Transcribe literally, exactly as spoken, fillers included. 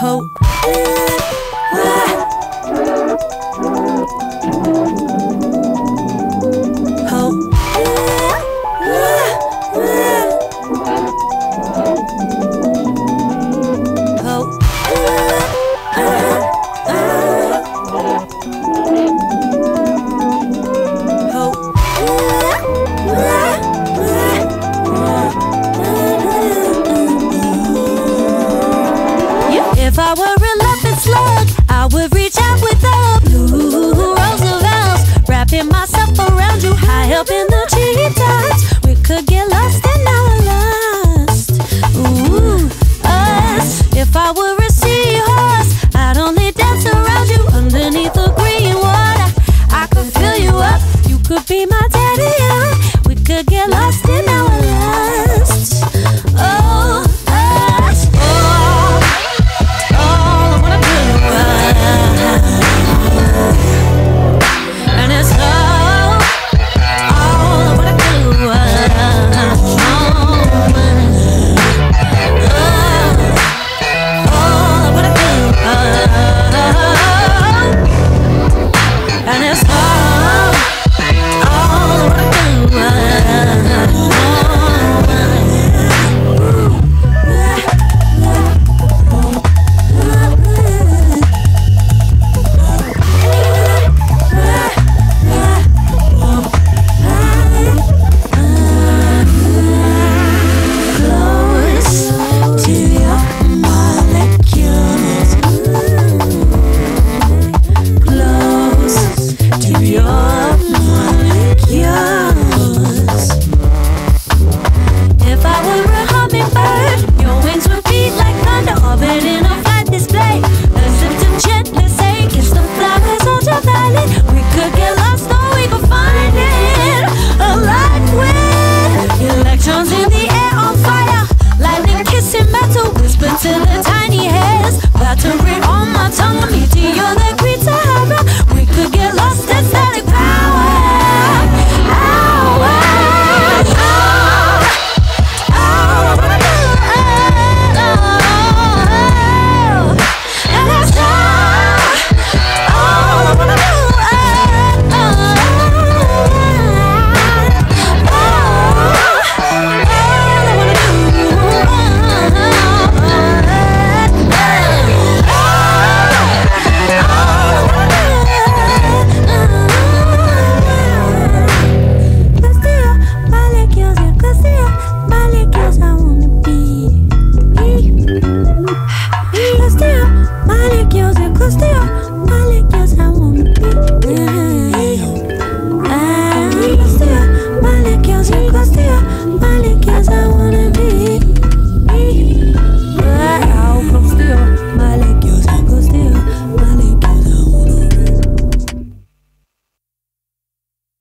hope. If I were a laughing slug, I would reach out with the blue Roosevelts, wrapping myself around you high up in the treetops. We could get lost in our lust. Ooh, us. If I were a seahorse, I'd only dance around you underneath the green water. I could fill you up, you could be my daddy, yeah. We could get lost in our lust.